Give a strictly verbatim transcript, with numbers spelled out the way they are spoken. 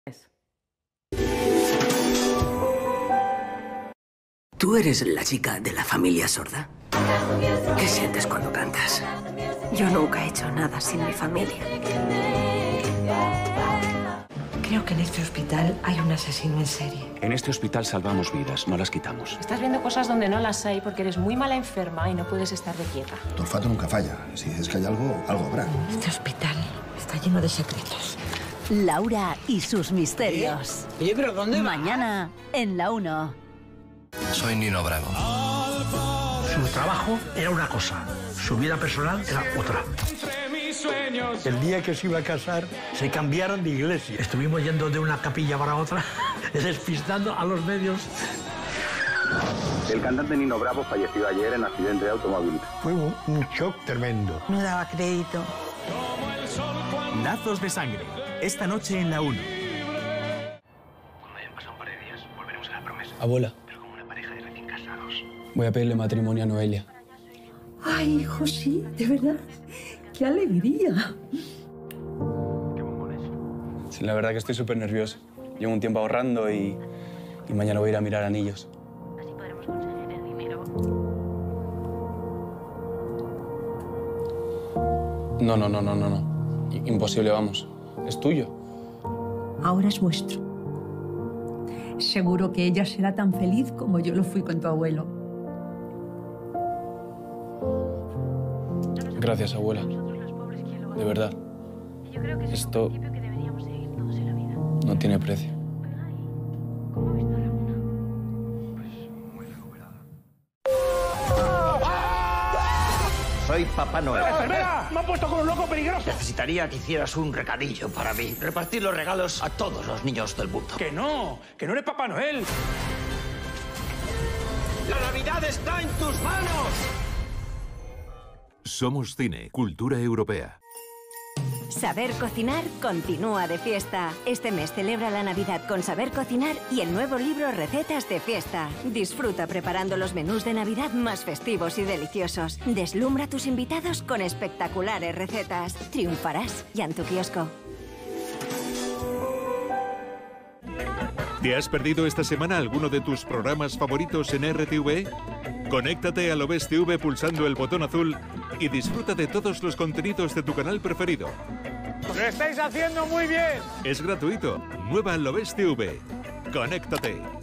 ¿Tú eres la chica de la familia sorda? ¿Qué sientes cuando cantas? Yo nunca he hecho nada sin mi familia. Creo que en este hospital hay un asesino en serie. En este hospital salvamos vidas, no las quitamos. Estás viendo cosas donde no las hay porque eres muy mala enferma y no puedes estar de quieta. Tu olfato nunca falla. Si dices que hay algo, algo habrá. Este hospital está lleno de secretos. Laura y sus misterios. ¿Y yo creo dónde va? Mañana en La Uno. Soy Nino Bravo. Su trabajo era una cosa, su vida personal era otra. El día que se iba a casar, se cambiaron de iglesia. Estuvimos yendo de una capilla para otra, despistando a los medios. El cantante Nino Bravo falleció ayer en accidente de automóvil. Fue un, un shock tremendo. No daba crédito. Lazos de sangre, esta noche en La Uno. Cuando hayan pasado un par de días, volveremos a la promesa. Abuela. Pero como una pareja de recién casados. Voy a pedirle matrimonio a Noelia. Ay, hijo, sí, de verdad. ¡Qué alegría! Qué bombones. Sí, la verdad que estoy súper nervioso. Llevo un tiempo ahorrando y, y mañana voy a ir a mirar anillos. Así podremos conseguir el dinero. No, no, no, no, no, no. Imposible, vamos. Es tuyo. Ahora es vuestro. Seguro que ella será tan feliz como yo lo fui con tu abuelo. Gracias, abuela. De verdad. Esto no tiene precio. Soy Papá Noel. ¡Espera! ¡Me han puesto con un loco peligroso! Necesitaría que hicieras un recadillo para mí. Repartir los regalos a todos los niños del mundo. ¡Que no! ¡Que no eres Papá Noel! ¡La Navidad está en tus manos! Somos Cine, Cultura Europea. Saber cocinar continúa de fiesta. Este mes celebra la Navidad con Saber Cocinar y el nuevo libro Recetas de Fiesta. Disfruta preparando los menús de Navidad más festivos y deliciosos. Deslumbra a tus invitados con espectaculares recetas. Triunfarás ya en tu kiosco. ¿Te has perdido esta semana alguno de tus programas favoritos en R T V? Conéctate a Lo Ves T V pulsando el botón azul y disfruta de todos los contenidos de tu canal preferido. ¡Lo estáis haciendo muy bien! Es gratuito. Nueva Lo Ves T V. Conéctate.